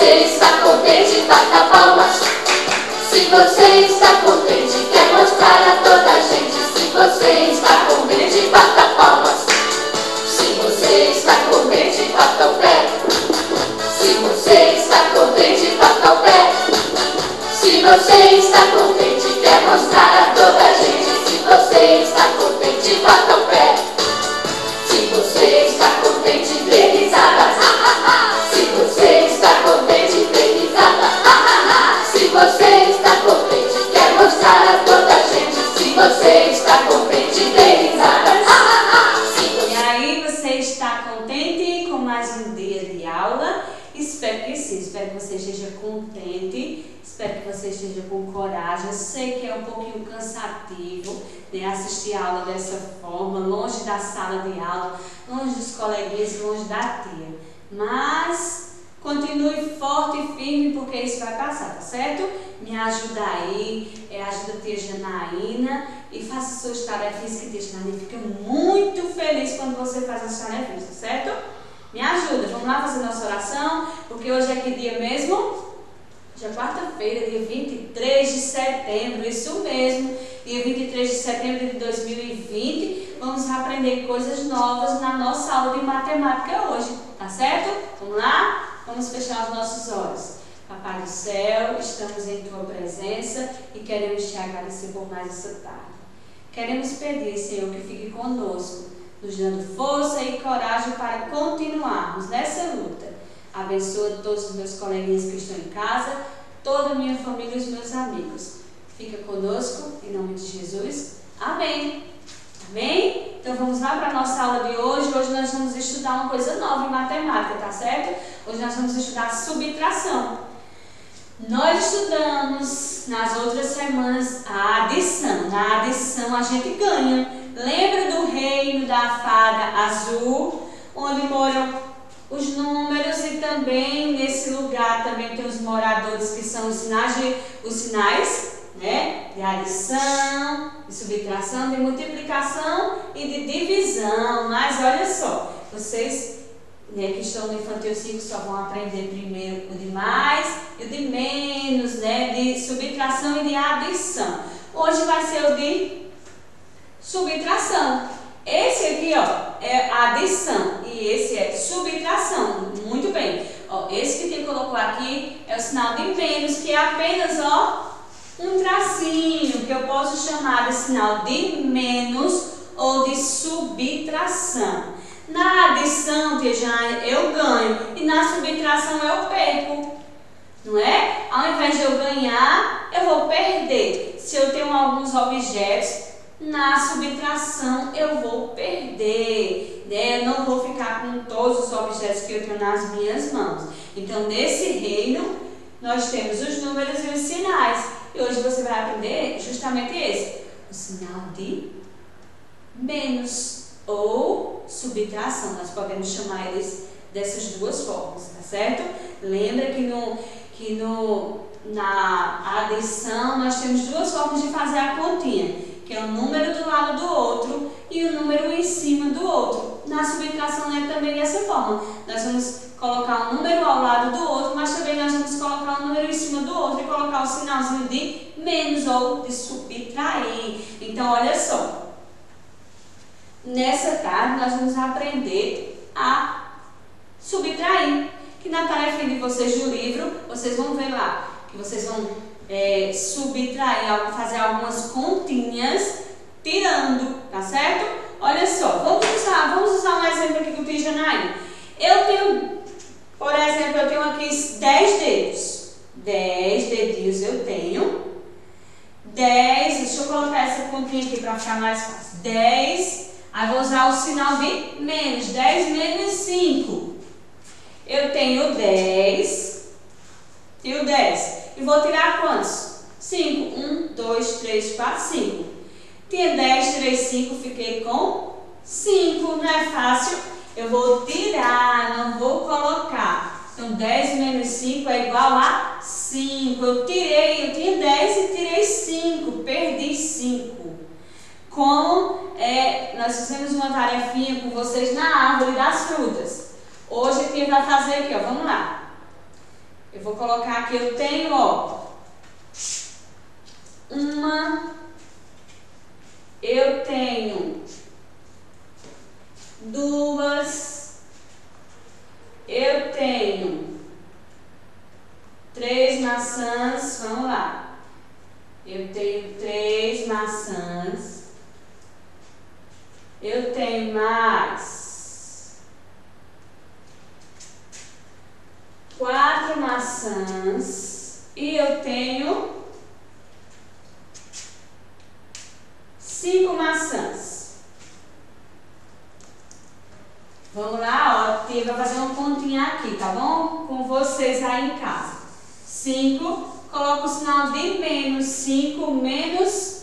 está contente, bata palmas. Se você está contente, quer mostrar a toda a gente. Se você está contente, bata palmas. Se você está contente, bata o pé. Se você está contente, bata o pé. Se você está contente, quer mostrar a toda a gente. Se você está contente, bata o pé. Se você está contente, dê risada. Se você está contente, dê risada. Se você está contente, quer mostrar a toda a gente. Se você está contente, dê risada. E aí, você está contente com mais um dia de aula? Espero que sim, espero que você esteja contente, espero que você esteja com coragem. Eu sei que é um pouquinho cansativo, né, assistir a aula dessa forma, longe da sala de aula, longe dos coleguinhas, longe da tia. Mas continue forte e firme, porque isso vai passar, tá certo? Me ajuda aí, ajuda a tia Janaína e faça suas tarefas, que a tia Janaína fica muito feliz quando você faz as tarefas, tá certo? Me ajuda, vamos lá fazer nossa oração, porque hoje é que dia mesmo? Hoje é quarta-feira, dia 23 de setembro, isso mesmo, dia 23 de setembro de 2020, vamos aprender coisas novas na nossa aula de matemática hoje, tá certo? Vamos lá? Vamos fechar os nossos olhos. Papai do céu, estamos em Tua presença e queremos Te agradecer por mais essa tarde. Queremos pedir, Senhor, que fique conosco, nos dando força e coragem para continuarmos nessa luta. Abençoa todos os meus coleguinhas que estão em casa, toda a minha família e os meus amigos. Fica conosco, em nome de Jesus. Amém. Amém? Então vamos lá para a nossa aula de hoje. Hoje nós vamos estudar uma coisa nova em matemática, tá certo? Hoje nós vamos estudar subtração. Nós estudamos nas outras semanas a adição. Na adição a gente ganha. Lembra do reino da fada azul, onde moram os números, e também nesse lugar também tem os moradores, que são os sinais, né? De adição, de subtração, de multiplicação e de divisão. Mas olha só, vocês, né, que estão no infantil 5 só vão aprender primeiro o de mais e o de menos, né? De subtração e de adição. Hoje vai ser o de subtração. Esse aqui, ó, é adição e esse é subtração. Muito bem. Ó, esse que tem que colocar aqui é o sinal de menos, que é apenas, ó, um tracinho, que eu posso chamar de sinal de menos ou de subtração. Na adição, tia Janaína, eu ganho, e na subtração eu perco, não é? Ao invés de eu ganhar, eu vou perder. Se eu tenho alguns objetos, na subtração eu vou perder, né? Eu não vou ficar com todos os objetos que eu tenho nas minhas mãos. Então, nesse reino, nós temos os números e os sinais. E hoje você vai aprender justamente esse, o sinal de menos ou subtração. Nós podemos chamar eles dessas duas formas, tá certo? Lembra que na adição nós temos duas formas de fazer a continha, que é o número do lado do outro e o número em cima do outro. Na subtração é também dessa forma. Nós vamos colocar um número ao lado do outro, mas também nós vamos colocar um número em cima do outro e colocar o sinalzinho de menos ou de subtrair. Então, olha só. Nessa tarde nós vamos aprender a subtrair. Que na tarefa de vocês do livro, vocês vão ver lá que vocês vão subtrair, fazer algumas continhas tirando, tá certo? Olha só, vamos usar um exemplo aqui do tia Janaína. Eu tenho, por exemplo, eu tenho aqui 10 dedos. 10 dedinhos eu tenho. 10, deixa eu colocar essa continha aqui para ficar mais fácil. 10, aí vou usar o sinal de menos. 10 menos 5. Eu tenho 10 e o 10. E vou tirar quantos? 5. 1, 2, 3, 4, 5. Tinha 10, tirei 5, fiquei com 5. Não é fácil? Eu vou tirar, não vou colocar. Então, 10 menos 5 é igual a 5. Eu tinha 10 e tirei 5. Perdi 5. Como nós fizemos uma tarefinha com vocês na árvore das frutas. Hoje quem vai fazer aqui, ó, vamos lá. Eu vou colocar aqui, eu tenho, ó, eu tenho 2, eu tenho 3 maçãs, vamos lá. Eu tenho 3 maçãs. Eu tenho mais 4 maçãs e eu tenho 5 maçãs. Vamos lá, ó, vai fazer uma continha aqui, tá bom? Com vocês aí em casa. 5, coloca o sinal de menos, 5 menos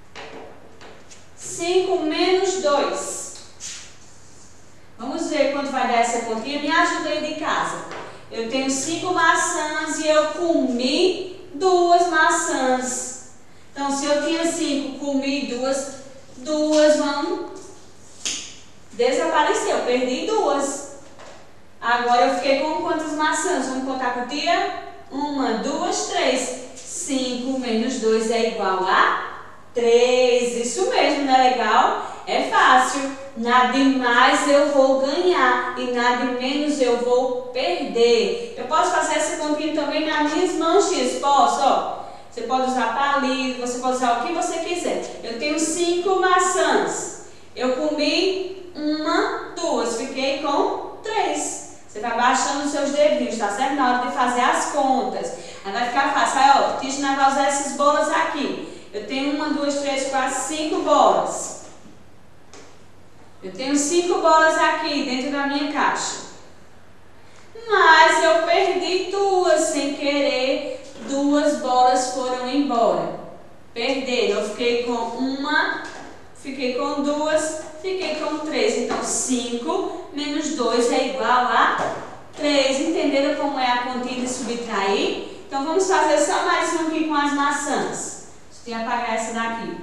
2. Vamos ver quanto vai dar essa continha. Me ajuda aí de casa. Eu tenho 5 maçãs e eu comi 2 maçãs. Então, se eu tinha 5, comi 2 vão desaparecer. Eu perdi 2. Agora eu fiquei com quantas maçãs? Vamos contar com o tia? 1, 2, 3. 5 menos 2 é igual a 3. Isso mesmo, não é legal? É fácil. Nada de mais eu vou ganhar e nada de menos eu vou perder. Eu posso fazer essa continha também nas minhas manchinhas. Posso, ó. Você pode usar palito, você pode usar o que você quiser. Eu tenho 5 maçãs. Eu comi 1, 2. Fiquei com 3. Você vai baixando os seus dedinhos, tá certo? Na hora de fazer as contas. Aí vai ficar fácil. Aí, ó, Tisna vai usar essas bolas aqui. Eu tenho 1, 2, 3, 4, 5 bolas. Eu tenho 5 bolas aqui dentro da minha caixa. Mas eu perdi 2 sem querer. 2 bolas foram embora. Perderam. Eu fiquei com 1, fiquei com 2, fiquei com 3. Então, 5 menos 2 é igual a 3. Entenderam como é a continha de subtrair? Então, vamos fazer só mais um aqui com as maçãs. Deixa eu apagar essa daqui.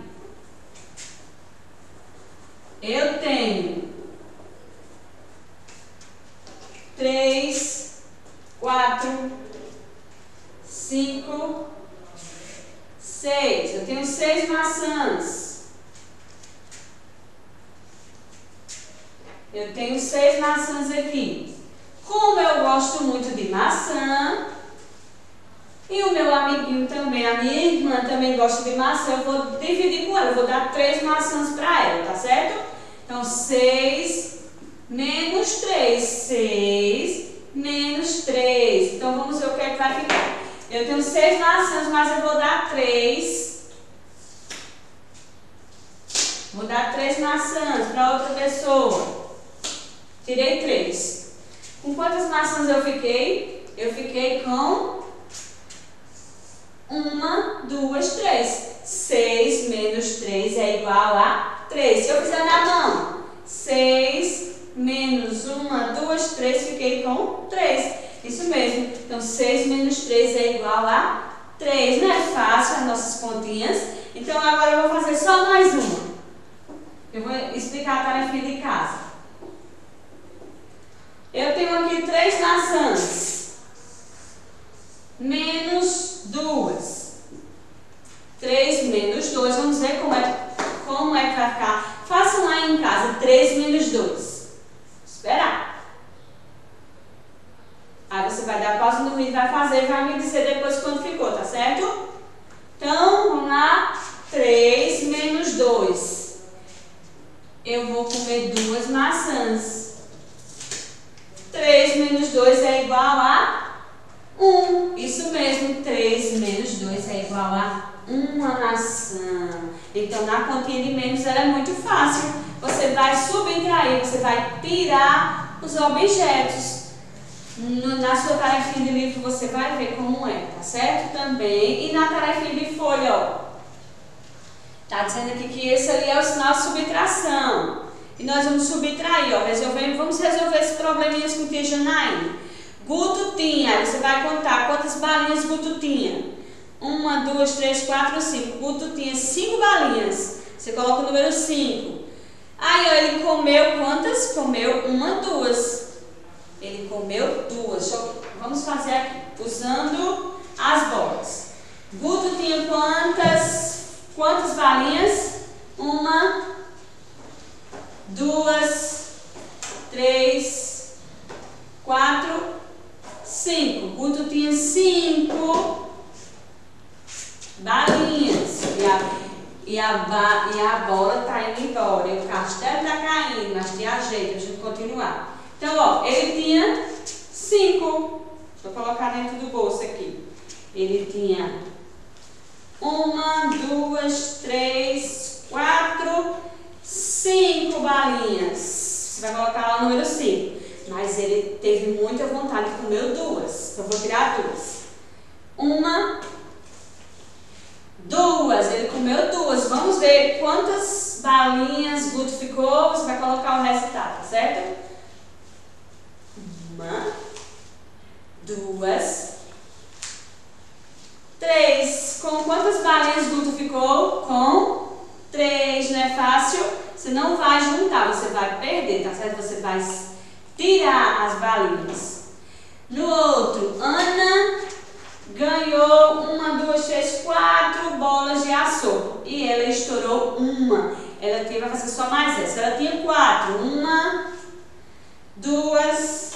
Eu tenho 3, 4, 5, 6. Eu tenho 6 maçãs. Eu tenho 6 maçãs aqui. Como eu gosto muito de maçã, e o meu amiguinho também, a minha irmã também gosta de maçã, eu vou dividir com ela. Eu vou dar 3 maçãs para ela, tá certo? Então, 6 menos 3. 6 menos 3. Então, vamos ver o que é que vai ficar. Eu tenho 6 maçãs, mas eu vou dar 3. Vou dar 3 maçãs para outra pessoa. Tirei 3. Com quantas maçãs eu fiquei? Eu fiquei com 1, 2, 3. 6 menos 3 é igual a 3. Se eu fizer na mão, 6 menos 1, 2, 3, fiquei com 3. Isso mesmo. Então, 6 menos 3 é igual a 3. Não é fácil as nossas continhas? Então, agora eu vou fazer só mais uma. Eu vou explicar a tarefinha de casa. Eu tenho aqui 3 maçãs. Menos 2. 3 menos 2. Vamos ver como é que vai ficar. Façam lá em casa. 3 menos 2. Esperar. Aí você vai dar pausa no vídeo, vai fazer e vai me dizer depois quando ficou, tá certo? Então, vamos lá. 3 menos 2. Eu vou comer 2 maçãs. 3 menos 2 é igual a 1. Isso mesmo, 3 menos 2 é igual a 1 maçã. Então, na continha de menos, ela é muito fácil. Você vai subtrair, você vai tirar os objetos. Na sua tarefinha de livro, você vai ver como é, tá certo? Também. E na tarefinha de folha, ó. Tá dizendo aqui que esse ali é o sinal de subtração. E nós vamos subtrair, ó. Vamos resolver esse probleminha com tia Janaína. Guto tinha, aí você vai contar quantas balinhas Guto tinha. 1, 2, 3, 4, 5. Guto tinha 5 balinhas. Você coloca o número 5. Aí, ó, ele comeu quantas? Comeu 1, 2. Ele comeu 2. vamos fazer aqui, usando as bolas. Guto tinha quantas balinhas? 1, 2, 3, 4, 5. Guto tinha 5 balinhas. E a bola está indo embora. E o castelo está caindo, mas tem a jeito, a gente continuar. Então, ó, ele tinha 5. Deixa eu colocar dentro do bolso aqui. Ele tinha 1, 2, 3, 4, 5 balinhas. Você vai colocar lá o número 5. Mas ele teve muita vontade e comeu 2. Então, eu vou tirar 2. 1, 2. Ele comeu 2. Vamos ver quantas balinhas Guto ficou. Você vai colocar o resultado, tá certo? 1, 2, 3. Com quantas balinhas Guto ficou? Com 3. Não é fácil? Você não vai juntar, você vai perder, tá certo? Você vai tirar as balinhas. No outro, Ana ganhou 1, 2, 3, 4 bolas de assopro. E ela estourou 1. Ela vai fazer só mais essa. Ela tinha 4. 1, 2,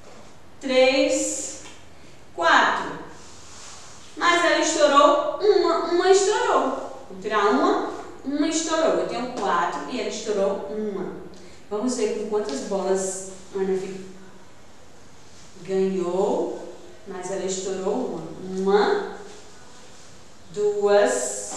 3, 4. Mas ela estourou 1. 1 estourou. Vou tirar 1 estourou. Eu tenho 4 e ela estourou 1. Vamos ver com quantas bolas Ana ganhou. Mas ela estourou 1. 1, 2,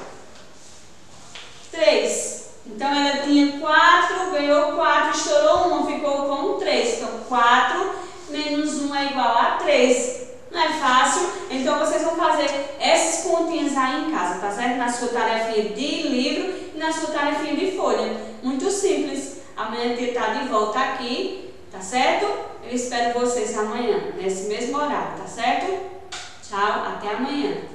3. Então ela tinha 4, ganhou 4, estourou 1, ficou com 3. Então 4 menos 1 é igual a 3. Não é fácil? Então vocês vão fazer essas continhas aí em casa, tá certo? Na sua tarefinha de livro e na sua tarefinha de folha. Muito simples. Amanhã a tia está de volta aqui, tá certo? Eu espero vocês amanhã, nesse mesmo horário, tá certo? Tchau, até amanhã.